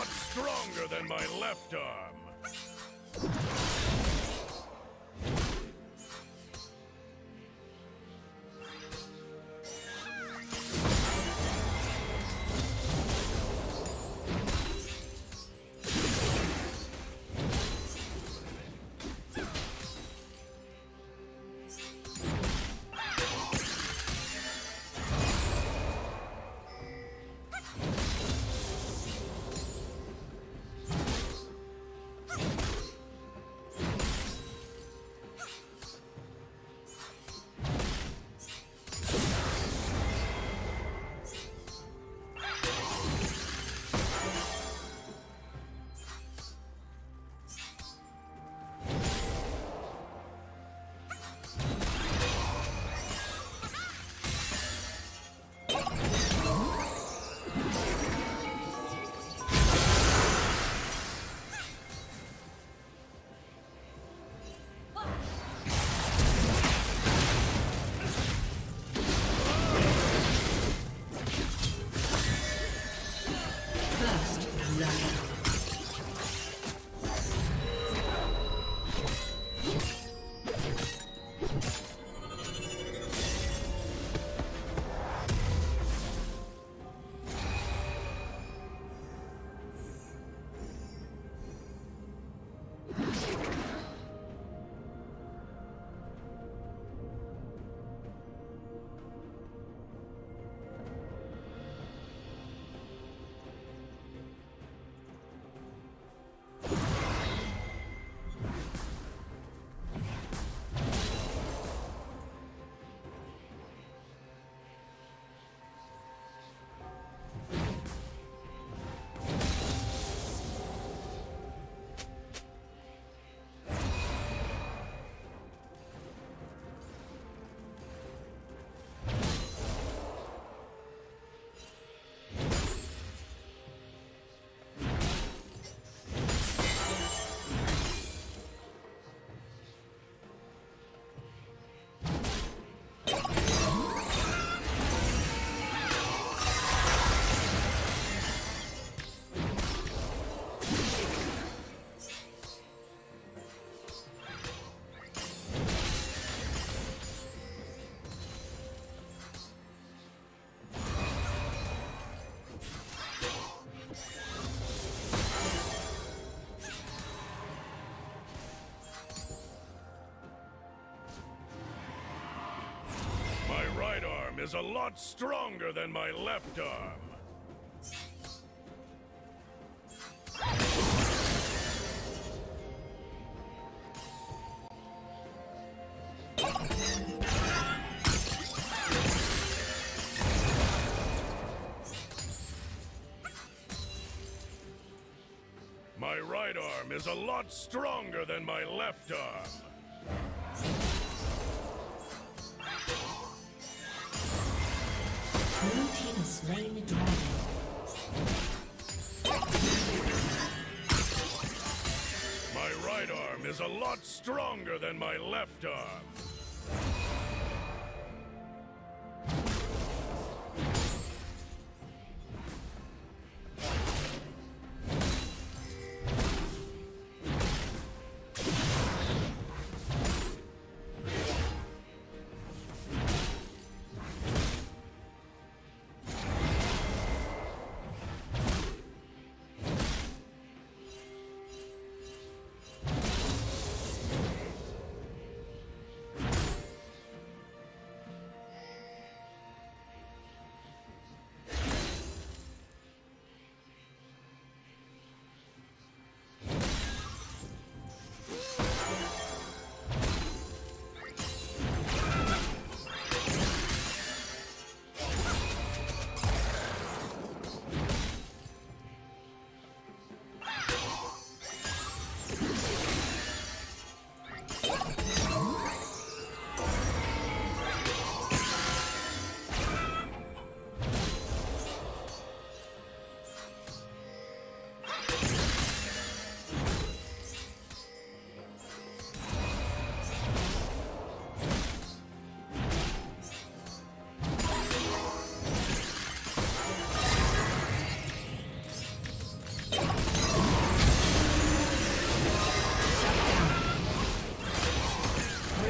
lot stronger than my left arm. Is a lot stronger than my left arm. My right arm is a lot stronger than my left arm. Blue team has slain the dragon. My right arm is a lot stronger than my left arm.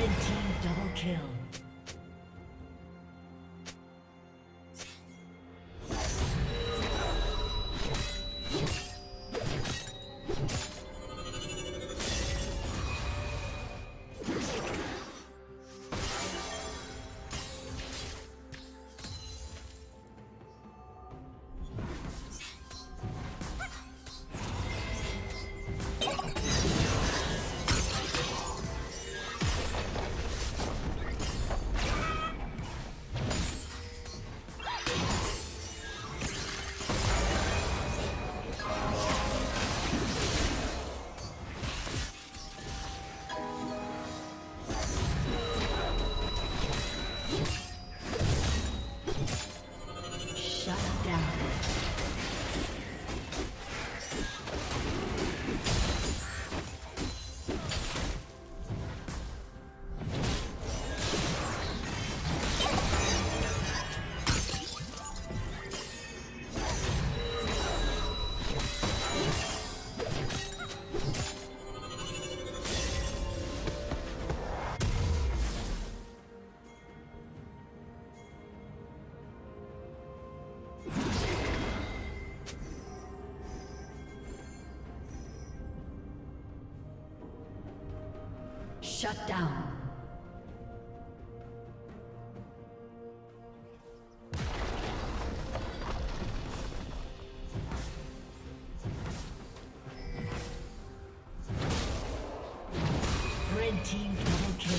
Red team double kill. Shut down. Red team double kill.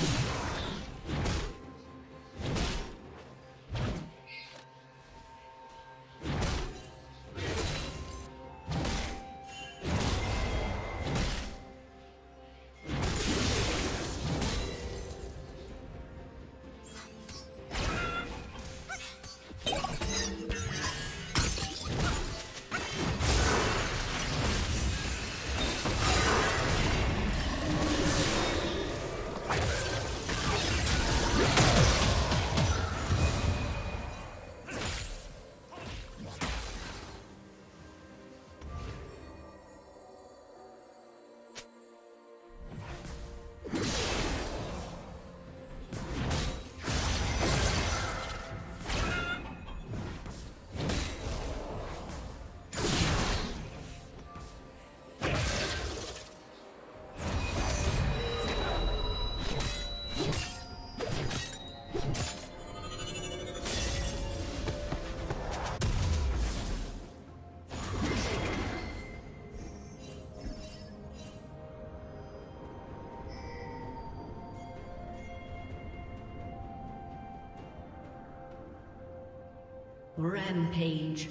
Rampage.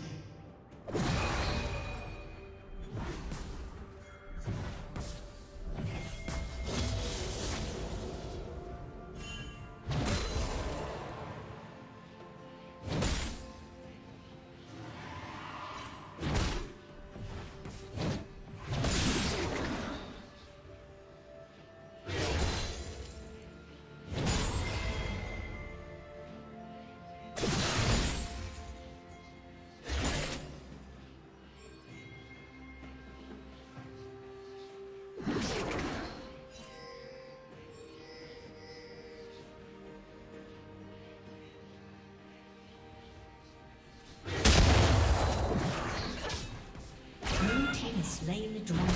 Slain the dragon.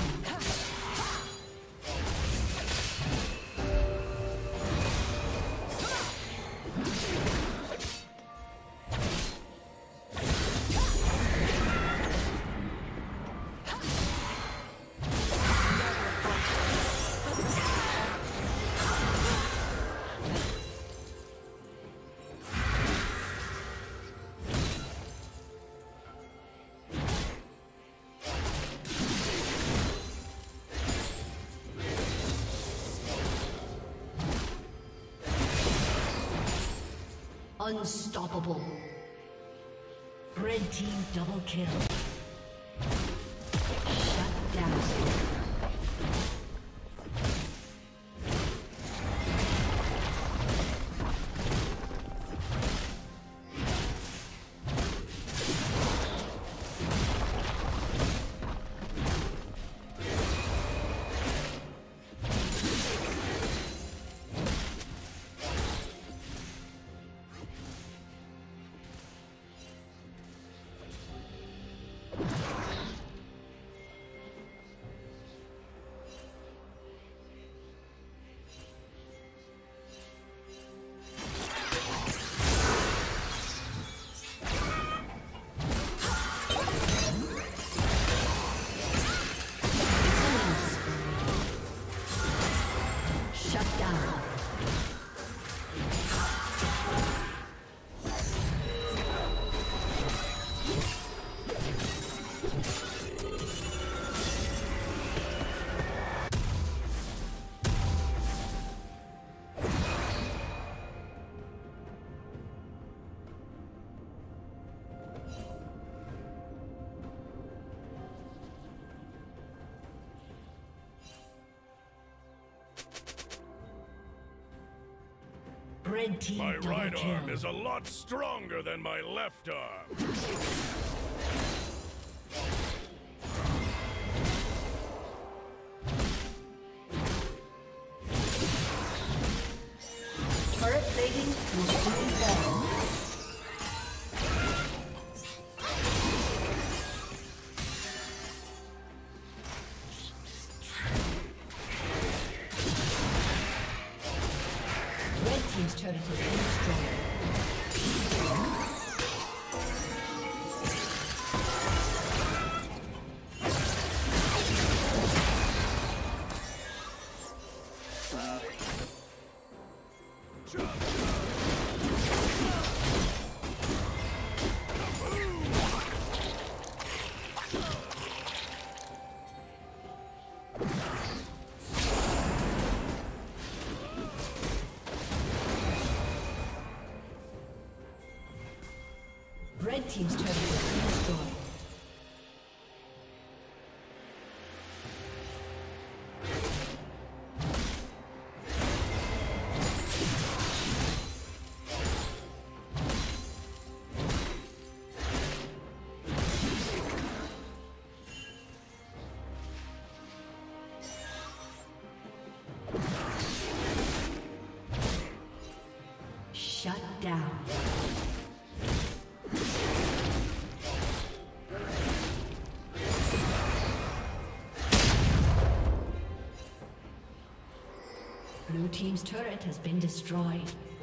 Unstoppable. Red team double kill. Shut down. down. Red team My right double arm kill. is a lot stronger than my left arm. Turret plating will soon fall. Red team's turret has been destroyed. Red team's turret has been destroyed. Shut down. Blue team's turret has been destroyed.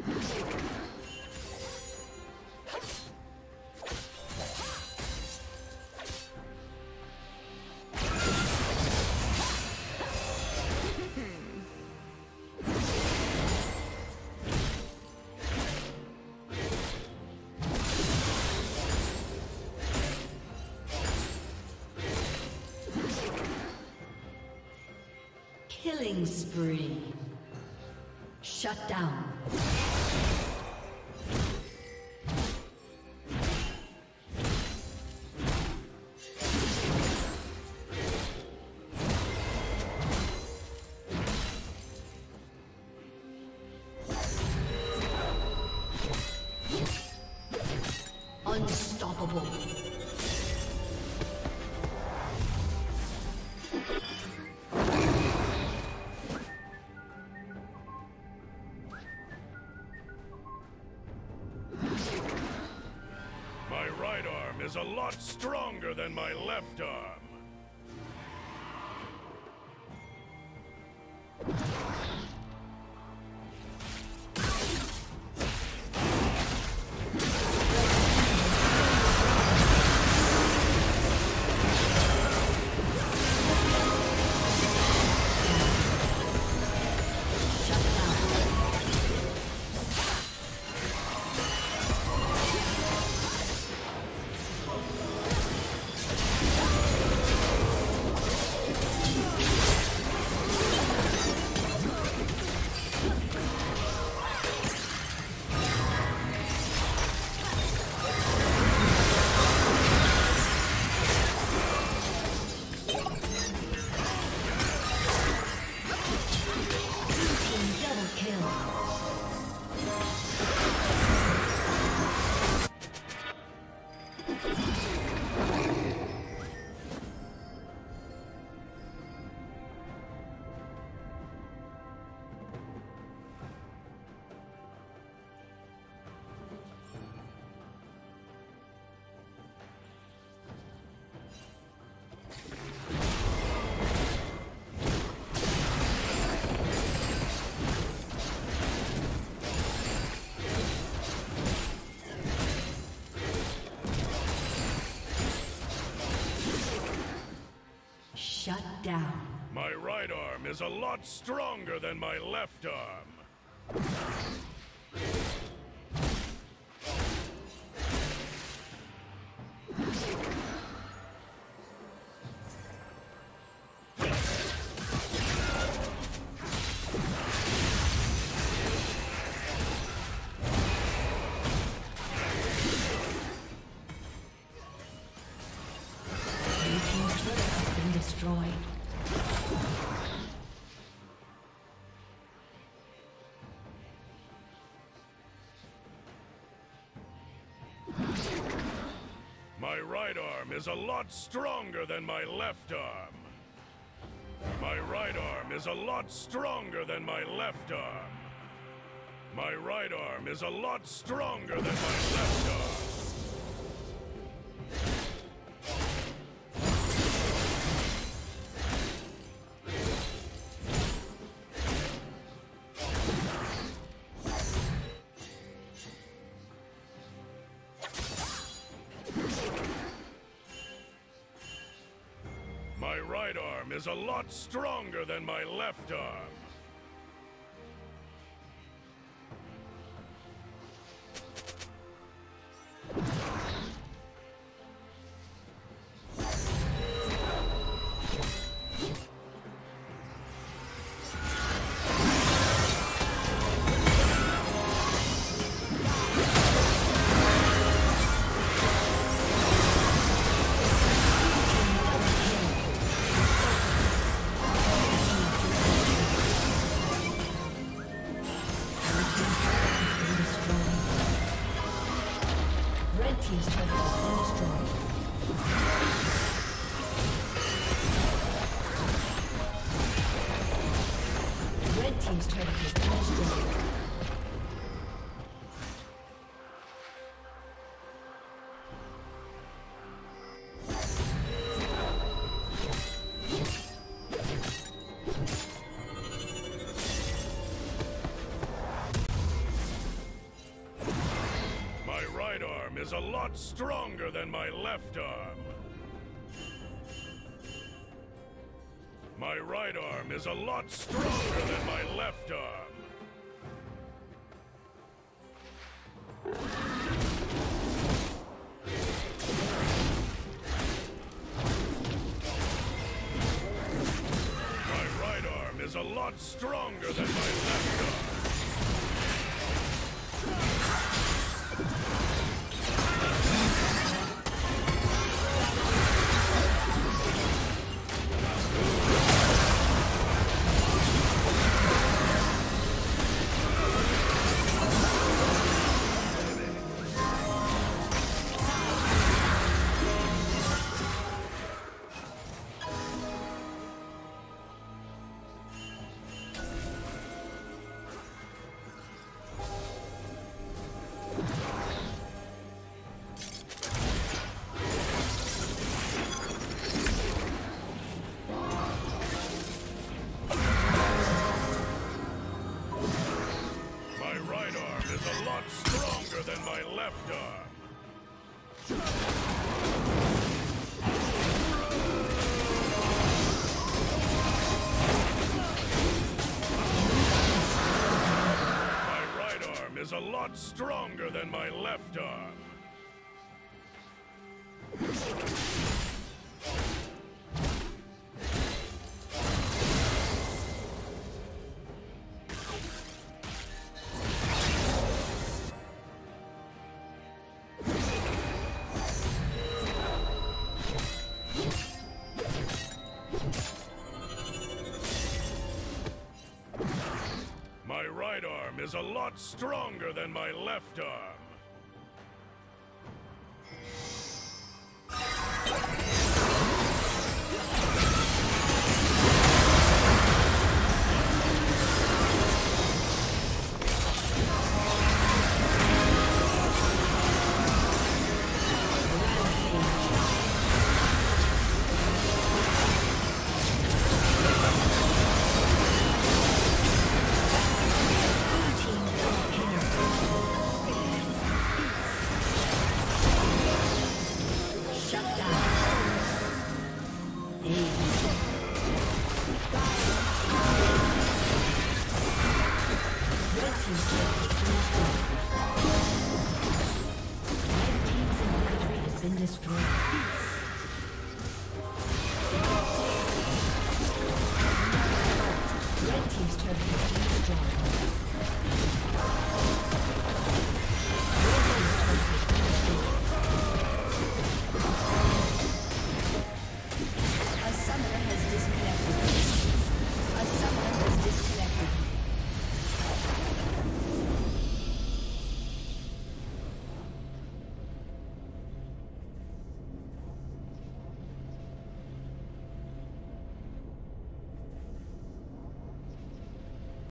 Killing spree. Shut down. Unstoppable. My right arm is a lot stronger than my left arm. Shut down. My right arm is a lot stronger than my left arm. My right arm is a lot stronger than my left arm. My right arm is a lot stronger than my left arm. My right arm is a lot stronger than my left arm. My right arm is a lot stronger than my left arm. Is a lot stronger than my left arm. My right arm is a lot stronger than my left arm. My right arm is a lot stronger than my left arm. Than my left arm. My right arm is a lot stronger than my left arm. My right arm is a lot stronger than my left arm.